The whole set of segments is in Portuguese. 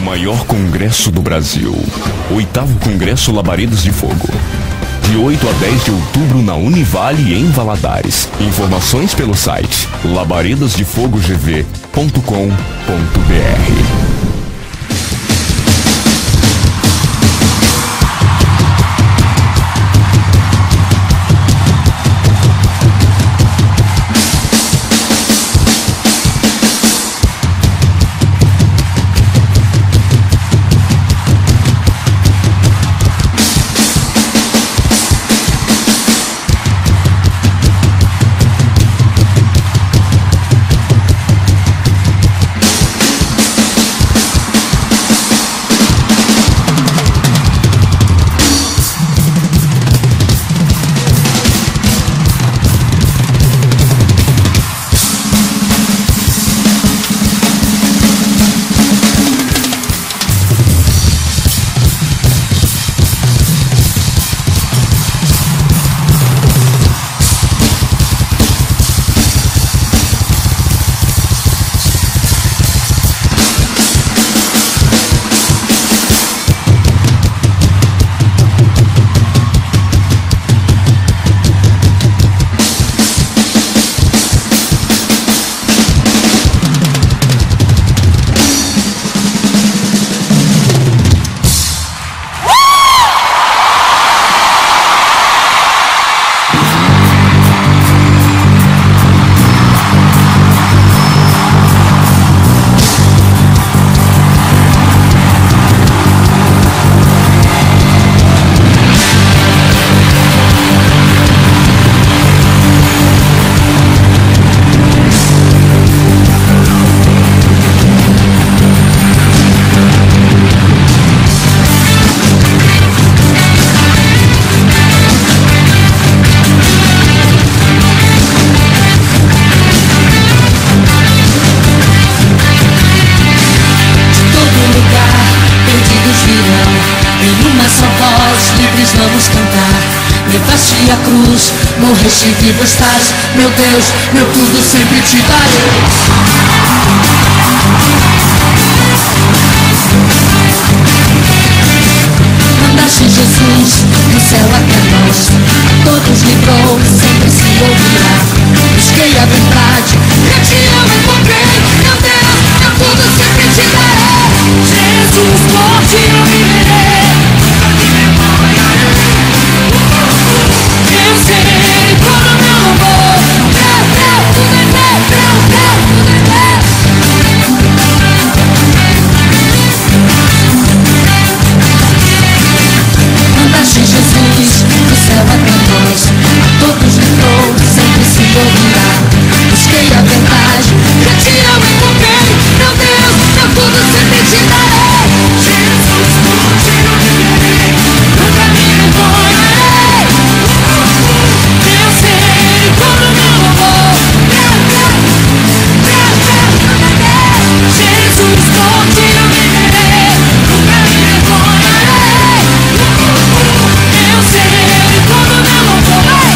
Maior congresso do Brasil. 8º Congresso Labaredas de Fogo. De 8 a 10 de outubro na Univale em Valadares. Informações pelo site labaredasdefogogv.com.br. Levaste a cruz, morreste e vivo estás. Meu Deus, meu tudo sempre te darei. Mandaste Jesus do céu até nós. Todos livrou, sempre se ouvirá. Busquei a verdade, pra ti eu encontrei. Meu Deus, meu tudo sempre te darei. Jesus, por ti eu viverei. Eu serei todo meu louvor. Teu, tudo é teu, tudo é teu. Mandaste Jesus do céu até nós. A todos livrou, sempre se ouvirá. Busquei a verdade, pra ti eu encontrei. Meu Deus, meu tudo sempre te darei. Jesus, por ti eu viverei. No caminho encontrarei. Eu serei todo meu louvor. Jesus, por ti eu viverei. No caminho encontrarei. Eu serei todo meu louvor.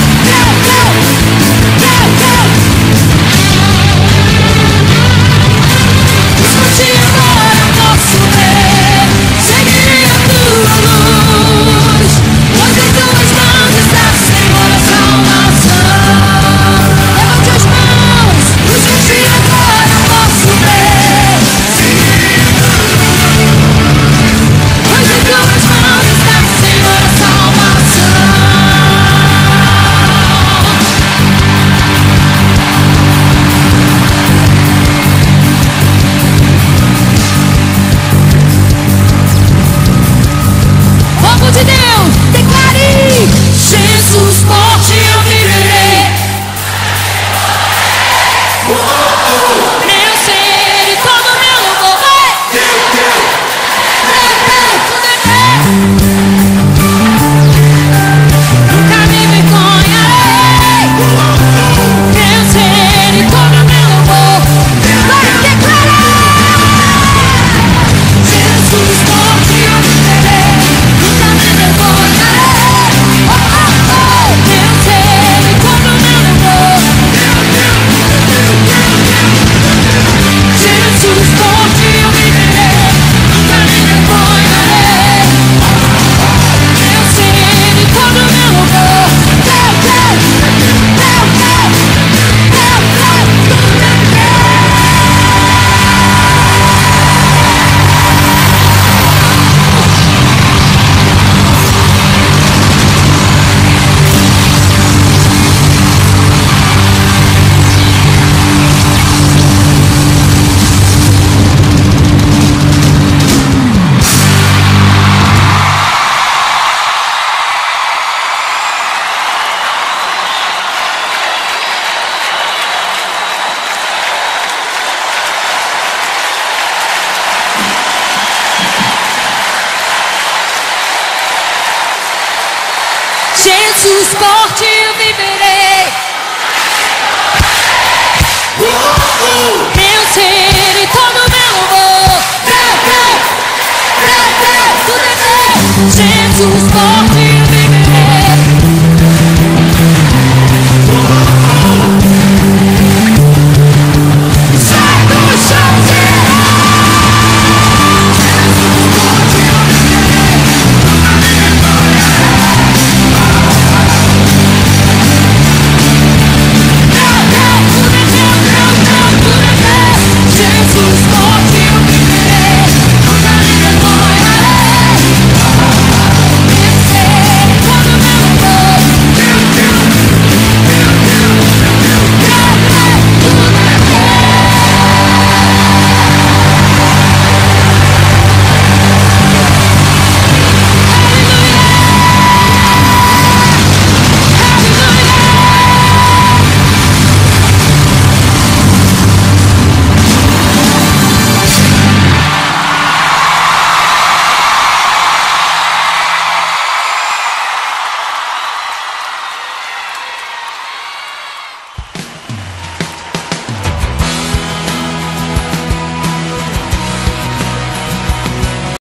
Escute agora o nosso rei. Seguirei a tua luz, pois em tuas mãos está, Senhor, a salvação. Levante as mãos, escute agora o nosso rei. Pois em tuas mãos está, Senhor, a salvação. Povo de Deus, declare: Jesus, por ti eu viverei. Meu ser e todo meu louvor. No caminho encontrarei. Meu ser e todo meu louvor. Vai declarar: Jesus, por ti eu viverei. No caminho encontrarei. Meu ser e todo meu louvor. Jesus, por ti eu viverei. No caminho Jesus forte eu viverei. Eu serei todo meu louvor. Tudo é meu. Jesus forte